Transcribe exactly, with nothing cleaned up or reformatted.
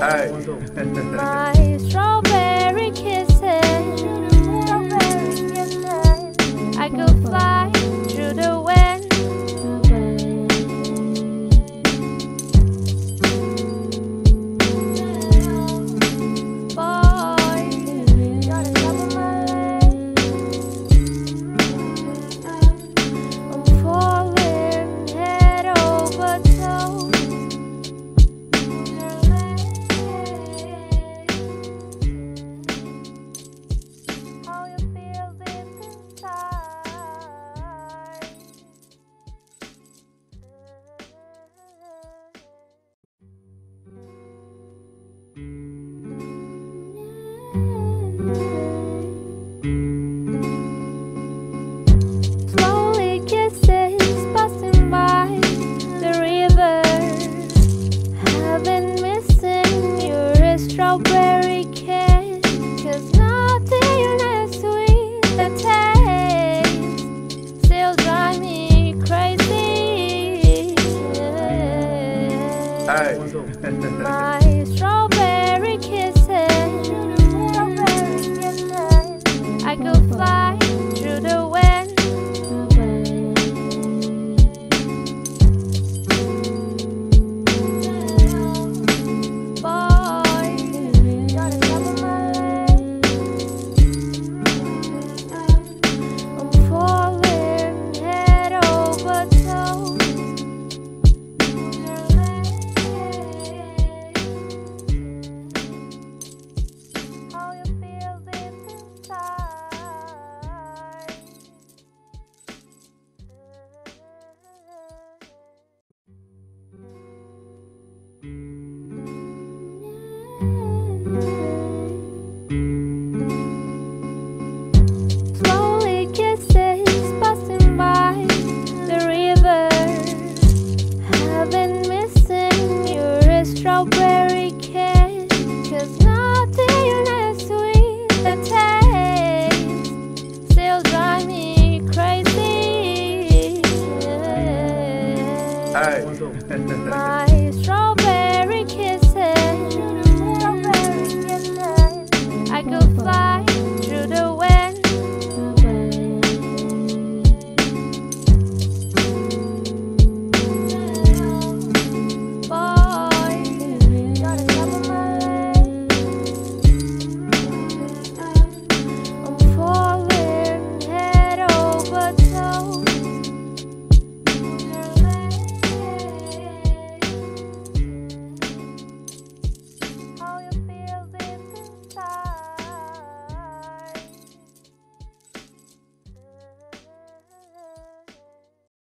My strawberry kisses, I could fly through the wind. Boy, you're the top of my list. I'm falling head over toes. How you feel deep inside. Slowly kisses passing by the river. I've been missing your strawberry kiss, 'cause nothing as sweet the taste still drive me crazy. Hey.